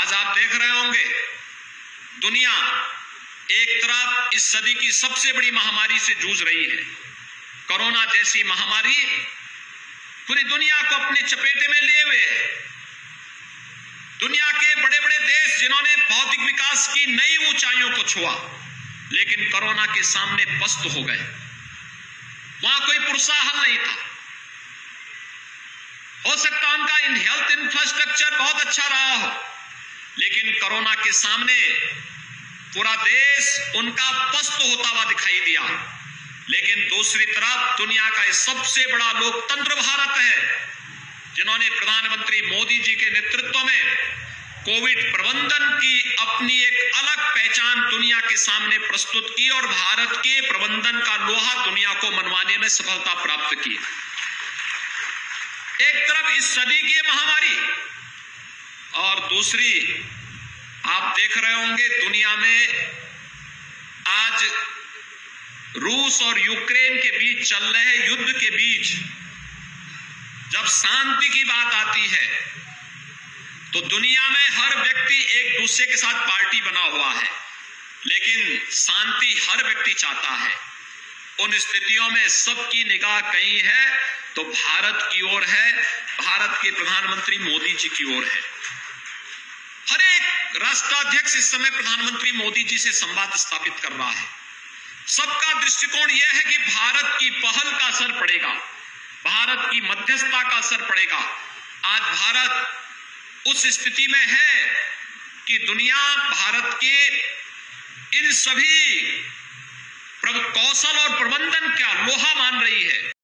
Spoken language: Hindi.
आज आप देख रहे होंगे दुनिया एक तरफ इस सदी की सबसे बड़ी महामारी से जूझ रही है। कोरोना जैसी महामारी पूरी दुनिया को अपने चपेटे में लिए हुए है। दुनिया के बड़े बड़े देश जिन्होंने भौतिक विकास की नई ऊंचाइयों को छुआ, लेकिन कोरोना के सामने पस्त हो गए। वहां कोई प्रोत्साहन नहीं था। हो सकता है उनका हेल्थ इंफ्रास्ट्रक्चर बहुत अच्छा रहा हो, लेकिन कोरोना के सामने पूरा देश उनका पस्त होता हुआ दिखाई दिया। लेकिन दूसरी तरफ दुनिया का ये सबसे बड़ा लोकतंत्र भारत है, जिन्होंने प्रधानमंत्री मोदी जी के नेतृत्व में कोविड प्रबंधन की अपनी एक अलग पहचान दुनिया के सामने प्रस्तुत की और भारत के प्रबंधन का लोहा दुनिया को मनवाने में सफलता प्राप्त की। एक तरफ इस सदी की महामारी और दूसरी आप देख रहे होंगे दुनिया में आज रूस और यूक्रेन के बीच चल रहे युद्ध के बीच जब शांति की बात आती है तो दुनिया में हर व्यक्ति एक दूसरे के साथ पार्टी बना हुआ है, लेकिन शांति हर व्यक्ति चाहता है। उन स्थितियों में सबकी निगाह कहीं है तो भारत की ओर है, भारत के प्रधानमंत्री मोदी जी की ओर है। हर एक राष्ट्राध्यक्ष इस समय प्रधानमंत्री मोदी जी से संवाद स्थापित कर रहा है। सबका दृष्टिकोण यह है कि भारत की पहल का असर पड़ेगा, भारत की मध्यस्थता का असर पड़ेगा। आज भारत उस स्थिति में है कि दुनिया भारत के इन सभी कौशल और प्रबंधन का लोहा मान रही है।